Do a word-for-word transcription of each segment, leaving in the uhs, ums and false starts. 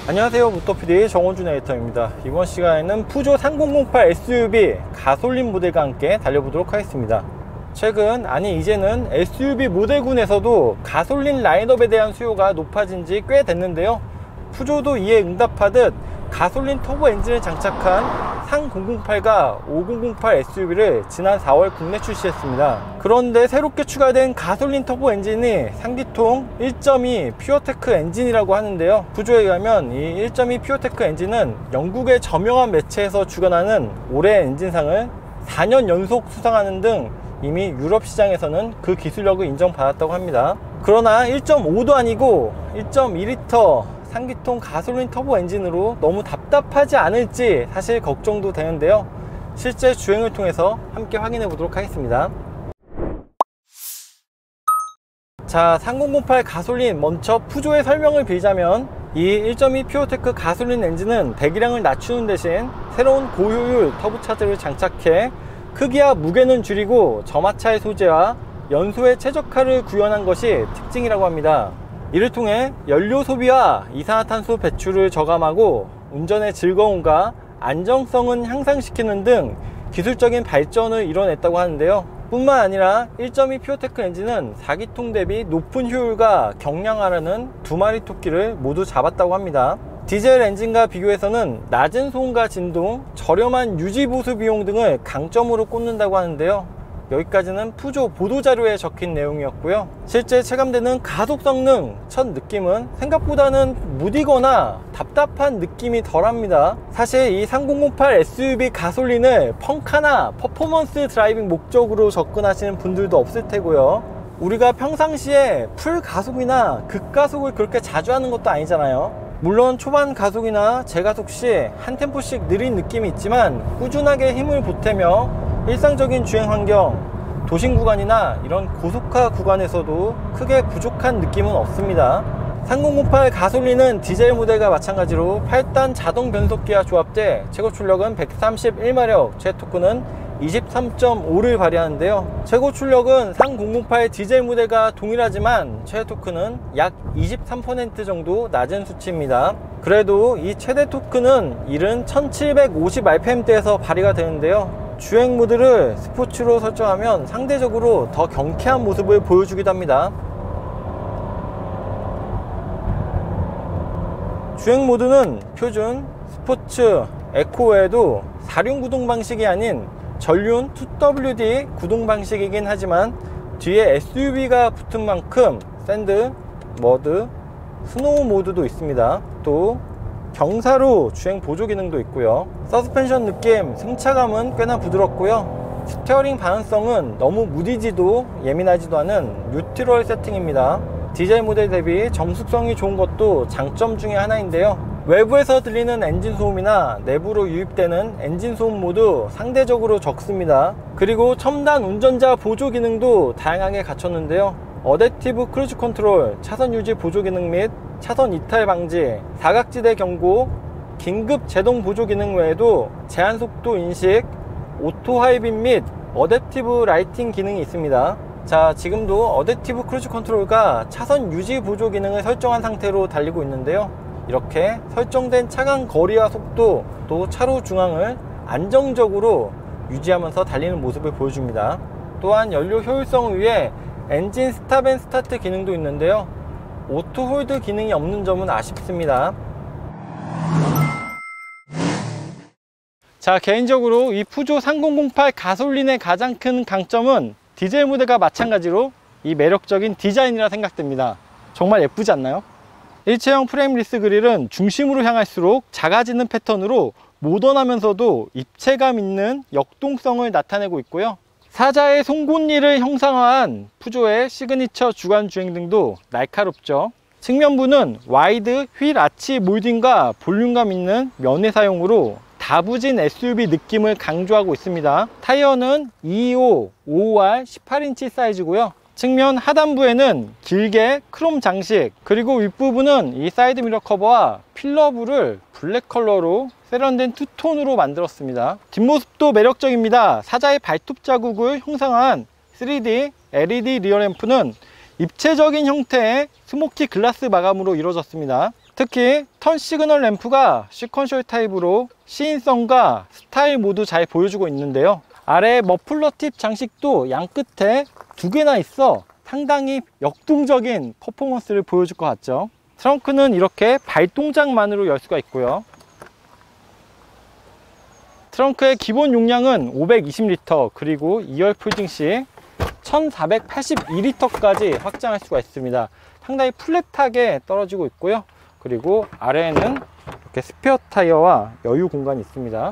안녕하세요, 모터피디 정원준 에디터입니다. 이번 시간에는 푸조 삼공공팔 에스유브이 가솔린 모델과 함께 달려보도록 하겠습니다. 최근, 아니 이제는 에스유브이 모델군에서도 가솔린 라인업에 대한 수요가 높아진 지 꽤 됐는데요, 푸조도 이에 응답하듯 가솔린 터보 엔진을 장착한 삼공공팔과 오공공팔 에스유브이를 지난 사월 국내 출시했습니다. 그런데 새롭게 추가된 가솔린 터보 엔진이 상기통 일 점 이 퓨어테크 엔진이라고 하는데요, 푸조에 의하면 이 일 점 이 퓨어테크 엔진은 영국의 저명한 매체에서 주관하는 올해 엔진상을 사 년 연속 수상하는 등 이미 유럽 시장에서는 그 기술력을 인정받았다고 합니다. 그러나 일 점 오도 아니고 일 점 이 리터 상기통 가솔린 터보 엔진으로 너무 답답하지 않을지 사실 걱정도 되는데요, 실제 주행을 통해서 함께 확인해 보도록 하겠습니다. 자, 삼공공팔 가솔린 먼저 푸조의 설명을 빌자면, 이 일 점 이 퓨어테크 가솔린 엔진은 배기량을 낮추는 대신 새로운 고효율 터보차저를 장착해 크기와 무게는 줄이고 저마찰 소재와 연소의 최적화를 구현한 것이 특징이라고 합니다. 이를 통해 연료 소비와 이산화탄소 배출을 저감하고 운전의 즐거움과 안정성은 향상시키는 등 기술적인 발전을 이뤄냈다고 하는데요, 뿐만 아니라 일 점 이 퓨어테크 엔진은 사 기통 대비 높은 효율과 경량화라는 두 마리 토끼를 모두 잡았다고 합니다. 디젤 엔진과 비교해서는 낮은 소음과 진동, 저렴한 유지 보수 비용 등을 강점으로 꼽는다고 하는데요, 여기까지는 푸조 보도자료에 적힌 내용이었고요. 실제 체감되는 가속 성능 첫 느낌은 생각보다는 무디거나 답답한 느낌이 덜합니다. 사실 이 삼공공팔 에스유브이 가솔린을 펑카나 퍼포먼스 드라이빙 목적으로 접근하시는 분들도 없을 테고요, 우리가 평상시에 풀 가속이나 극가속을 그렇게 자주 하는 것도 아니잖아요. 물론 초반 가속이나 제가속 시 한 템포씩 느린 느낌이 있지만 꾸준하게 힘을 보태며 일상적인 주행 환경, 도심 구간이나 이런 고속화 구간에서도 크게 부족한 느낌은 없습니다. 삼공공팔 가솔린은 디젤 모델과 마찬가지로 팔 단 자동 변속기와 조합돼 최고 출력은 백삼십일 마력, 최대 토크는 이십삼 점 오를 발휘하는데요, 최고 출력은 삼공공팔 디젤 모델과 동일하지만 최대 토크는 약 이십삼 퍼센트 정도 낮은 수치입니다. 그래도 이 최대 토크는 이른 천칠백오십 알피엠대에서 발휘가 되는데요, 주행 모드를 스포츠로 설정하면 상대적으로 더 경쾌한 모습을 보여주기도 합니다. 주행 모드는 표준, 스포츠, 에코 외에도 사륜 구동 방식이 아닌 전륜 투 더블유 디 구동 방식이긴 하지만 뒤에 에스유브이가 붙은 만큼 샌드, 머드, 스노우 모드도 있습니다. 또 경사로 주행 보조 기능도 있고요. 서스펜션 느낌, 승차감은 꽤나 부드럽고요, 스티어링 반응성은 너무 무디지도 예민하지도 않은 뉴트럴 세팅입니다. 디젤 모델 대비 정숙성이 좋은 것도 장점 중에 하나인데요, 외부에서 들리는 엔진 소음이나 내부로 유입되는 엔진 소음 모두 상대적으로 적습니다. 그리고 첨단 운전자 보조 기능도 다양하게 갖췄는데요, 어댑티브 크루즈 컨트롤, 차선 유지 보조 기능 및 차선 이탈 방지, 사각지대 경고, 긴급 제동 보조 기능 외에도 제한 속도 인식, 오토 하이빔 및 어댑티브 라이팅 기능이 있습니다. 자, 지금도 어댑티브 크루즈 컨트롤과 차선 유지 보조 기능을 설정한 상태로 달리고 있는데요, 이렇게 설정된 차간 거리와 속도, 또 차로 중앙을 안정적으로 유지하면서 달리는 모습을 보여줍니다. 또한 연료 효율성을 위해 엔진 스탑 앤 스타트 기능도 있는데요, 오토 홀드 기능이 없는 점은 아쉽습니다. 자, 개인적으로 이 푸조 삼공공팔 가솔린의 가장 큰 강점은 디젤 모델과 마찬가지로 이 매력적인 디자인이라 생각됩니다. 정말 예쁘지 않나요? 일체형 프레임 리스 그릴은 중심으로 향할수록 작아지는 패턴으로 모던하면서도 입체감 있는 역동성을 나타내고 있고요, 사자의 송곳니를 형상화한 푸조의 시그니처 주간 주행 등도 날카롭죠. 측면부는 와이드 휠 아치 몰딩과 볼륨감 있는 면의 사용으로 다부진 에스유브이 느낌을 강조하고 있습니다. 타이어는 이십오, 오십오 알 십팔 인치 사이즈고요, 측면 하단부에는 길게 크롬 장식, 그리고 윗부분은 이 사이드 미러 커버와 필러부를 블랙 컬러로 세련된 투톤으로 만들었습니다. 뒷모습도 매력적입니다. 사자의 발톱 자국을 형상한 쓰리 디 엘이디 리어램프는 입체적인 형태의 스모키 글라스 마감으로 이루어졌습니다. 특히 턴 시그널 램프가 시퀀셜 타입으로 시인성과 스타일 모두 잘 보여주고 있는데요. 아래 머플러 팁 장식도 양 끝에 두 개나 있어 상당히 역동적인 퍼포먼스를 보여줄 것 같죠. 트렁크는 이렇게 발동작만으로 열 수가 있고요. 트렁크의 기본 용량은 오백이십 리터, 그리고 이 열 폴딩 시 천사백팔십이 리터까지 확장할 수가 있습니다. 상당히 플랫하게 떨어지고 있고요. 그리고 아래에는 이렇게 스페어 타이어와 여유 공간이 있습니다.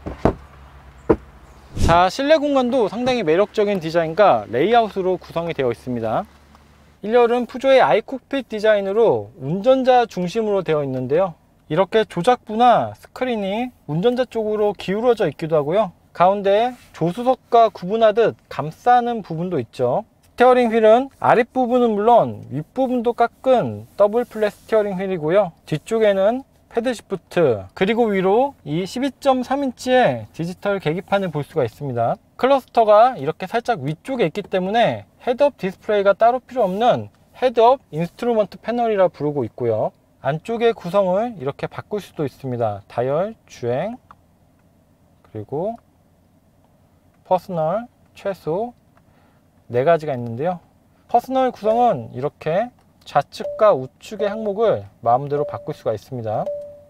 자, 실내 공간도 상당히 매력적인 디자인과 레이아웃으로 구성이 되어 있습니다. 일 열은 푸조의 아이콕핏 디자인으로 운전자 중심으로 되어 있는데요. 이렇게 조작부나 스크린이 운전자 쪽으로 기울어져 있기도 하고요. 가운데 조수석과 구분하듯 감싸는 부분도 있죠. 스티어링 휠은 아랫부분은 물론 윗부분도 깎은 더블 플랫 스티어링 휠이고요. 뒤쪽에는 패드 시프트, 그리고 위로 이 십이 점 삼 인치의 디지털 계기판을 볼 수가 있습니다. 클러스터가 이렇게 살짝 위쪽에 있기 때문에 헤드업 디스플레이가 따로 필요 없는 헤드업 인스트루먼트 패널이라 부르고 있고요. 안쪽의 구성을 이렇게 바꿀 수도 있습니다. 다이얼, 주행, 그리고 퍼스널, 최소 네 가지가 있는데요. 퍼스널 구성은 이렇게 좌측과 우측의 항목을 마음대로 바꿀 수가 있습니다.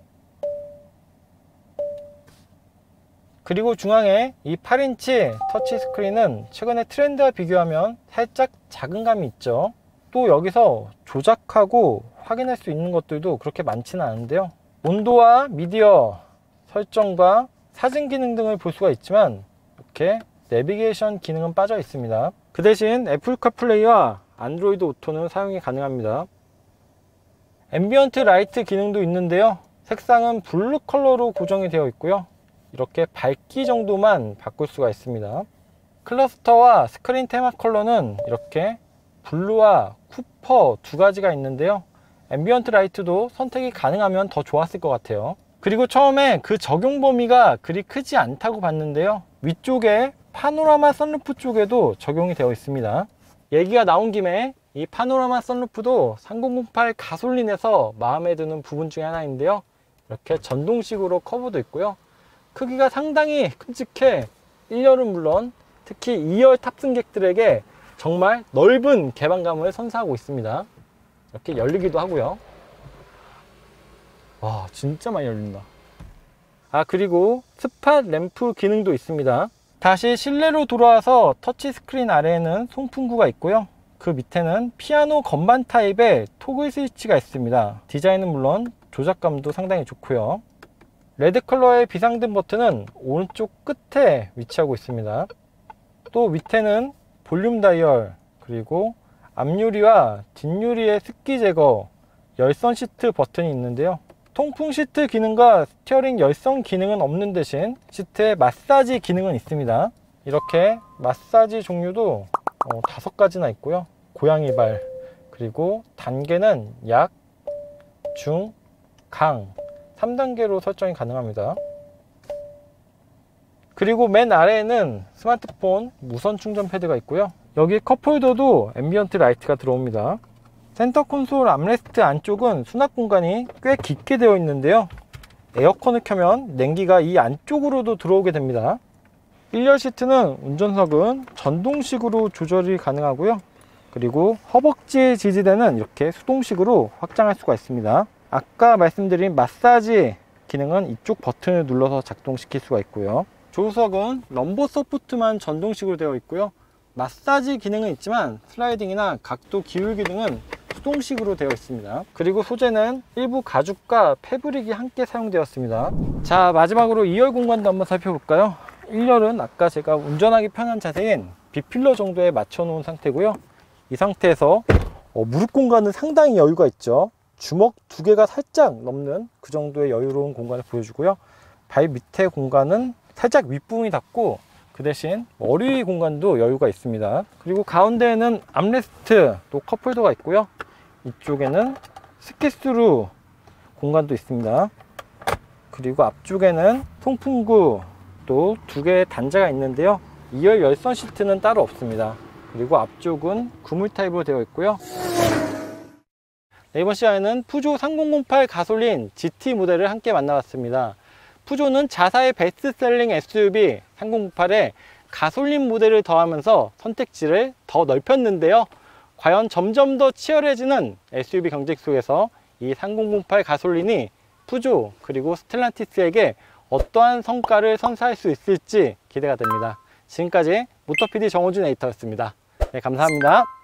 그리고 중앙에 이 팔 인치 터치 스크린은 최근의 트렌드와 비교하면 살짝 작은 감이 있죠. 또 여기서 조작하고 확인할 수 있는 것들도 그렇게 많지는 않은데요. 온도와 미디어 설정과 사진 기능 등을 볼 수가 있지만 이렇게 내비게이션 기능은 빠져 있습니다. 그 대신 애플 카플레이와 안드로이드 오토는 사용이 가능합니다. 앰비언트 라이트 기능도 있는데요. 색상은 블루 컬러로 고정이 되어 있고요. 이렇게 밝기 정도만 바꿀 수가 있습니다. 클러스터와 스크린 테마 컬러는 이렇게 블루와 쿠퍼 두 가지가 있는데요. 앰비언트 라이트도 선택이 가능하면 더 좋았을 것 같아요. 그리고 처음에 그 적용 범위가 그리 크지 않다고 봤는데요. 위쪽에 파노라마 선루프 쪽에도 적용이 되어 있습니다. 얘기가 나온 김에 이 파노라마 선루프도 삼공공팔 가솔린에서 마음에 드는 부분 중에 하나인데요. 이렇게 전동식으로 커브도 있고요. 크기가 상당히 큼직해 일 열은 물론 특히 이 열 탑승객들에게 정말 넓은 개방감을 선사하고 있습니다. 이렇게 열리기도 하고요. 와, 진짜 많이 열린다. 아, 그리고 스팟 램프 기능도 있습니다. 다시 실내로 돌아와서 터치 스크린 아래에는 송풍구가 있고요. 그 밑에는 피아노 건반 타입의 토글 스위치가 있습니다. 디자인은 물론 조작감도 상당히 좋고요. 레드 컬러의 비상등 버튼은 오른쪽 끝에 위치하고 있습니다. 또 밑에는 볼륨 다이얼, 그리고 앞유리와 뒷유리의 습기 제거, 열선 시트 버튼이 있는데요. 통풍 시트 기능과 스티어링 열선 기능은 없는 대신 시트에 마사지 기능은 있습니다. 이렇게 마사지 종류도 어, 다섯 가지나 있고요. 고양이 발, 그리고 단계는 약, 중, 강 삼 단계로 설정이 가능합니다. 그리고 맨 아래에는 스마트폰 무선 충전 패드가 있고요. 여기 컵홀더도 앰비언트 라이트가 들어옵니다. 센터 콘솔 암레스트 안쪽은 수납 공간이 꽤 깊게 되어 있는데요. 에어컨을 켜면 냉기가 이 안쪽으로도 들어오게 됩니다. 일 열 시트는 운전석은 전동식으로 조절이 가능하고요. 그리고 허벅지에 지지대는 이렇게 수동식으로 확장할 수가 있습니다. 아까 말씀드린 마사지 기능은 이쪽 버튼을 눌러서 작동시킬 수가 있고요. 조수석은 럼버 서포트만 전동식으로 되어 있고요. 마사지 기능은 있지만 슬라이딩이나 각도 기울 기능은 수동식으로 되어 있습니다. 그리고 소재는 일부 가죽과 패브릭이 함께 사용되었습니다. 자, 마지막으로 이 열 공간도 한번 살펴볼까요? 일 열은 아까 제가 운전하기 편한 자세인 B필러 정도에 맞춰 놓은 상태고요. 이 상태에서 어, 무릎 공간은 상당히 여유가 있죠. 주먹 두 개가 살짝 넘는 그 정도의 여유로운 공간을 보여주고요. 발 밑에 공간은 살짝 윗부분이 닿고 그 대신 머리 공간도 여유가 있습니다. 그리고 가운데에는 암레스트 또 컵홀더가 있고요. 이쪽에는 스키스루 공간도 있습니다. 그리고 앞쪽에는 통풍구 또 두 개의 단자가 있는데요. 이 열 열선 시트는 따로 없습니다. 그리고 앞쪽은 구물 타입으로 되어 있고요. 네, 이번 시간에는 푸조 삼공공팔 가솔린 지티 모델을 함께 만나봤습니다. 푸조는 자사의 베스트셀링 에스유브이 삼공공팔에 가솔린 모델을 더하면서 선택지를 더 넓혔는데요. 과연 점점 더 치열해지는 에스유브이 경쟁 속에서 이 삼공공팔 가솔린이 푸조 그리고 스텔란티스에게 어떠한 성과를 선사할 수 있을지 기대가 됩니다. 지금까지 모터피디 정호준 에디터였습니다. 네, 감사합니다.